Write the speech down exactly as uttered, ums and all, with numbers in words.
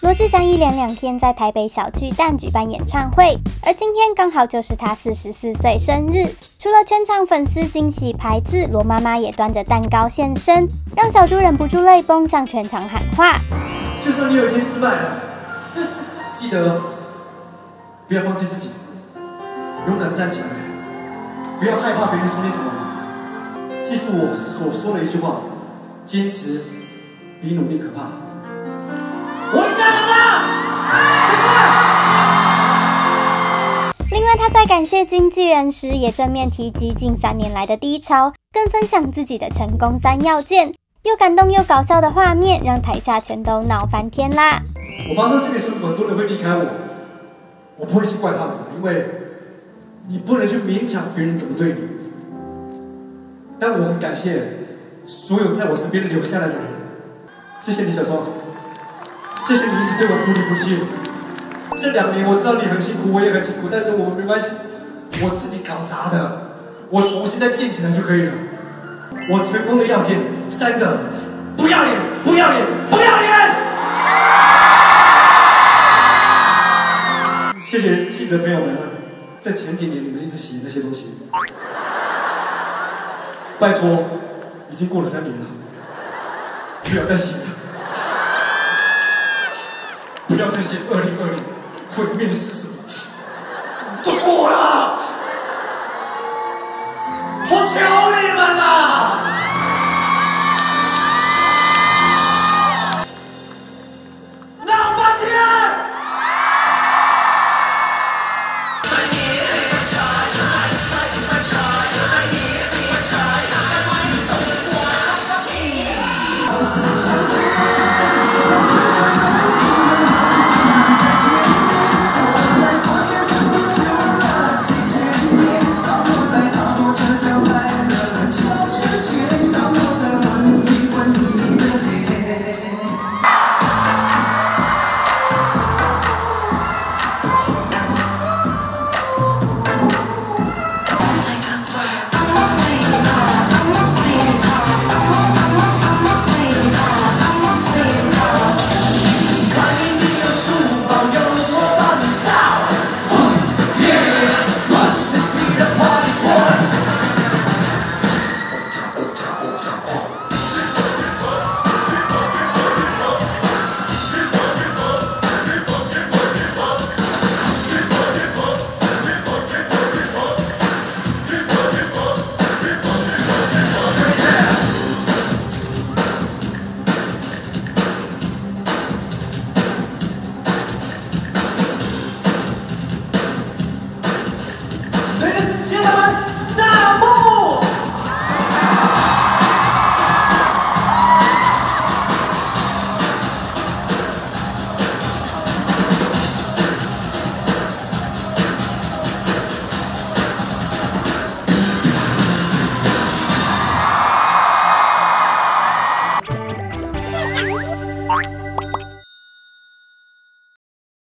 罗志祥一连两天在台北小巨蛋举办演唱会，而今天刚好就是他四十四岁生日。除了全场粉丝惊喜牌子，罗妈妈也端着蛋糕现身，让小猪忍不住泪崩，向全场喊话： 就算你有一天失败了，记得不要放弃自己，勇敢站起来，不要害怕别人说你什么。记住我所说的一句话：坚持比努力可怕。我会加油的， 另外，他在感谢经纪人时，也正面提及近三年来的低潮，更分享自己的成功三要件，又感动又搞笑的画面，让台下全都闹翻天啦！ 我发生事情时，很多人会离开我，我不会去怪他们的，因为你不能去勉强别人怎么对你。但我很感谢所有在我身边留下来的人，谢谢你，小双。谢谢你一直对我不离不弃。这两年我知道你很辛苦，我也很辛苦，但是我们没关系，我自己搞砸的，我重新再建起来就可以了。我成功的要件三个：不要脸，不要脸，不要脸。谢谢记者朋友们，在前几年你们一直写那些东西，拜托，已经过了三年了，不要再写了。不要再写二零二零毁灭是什么？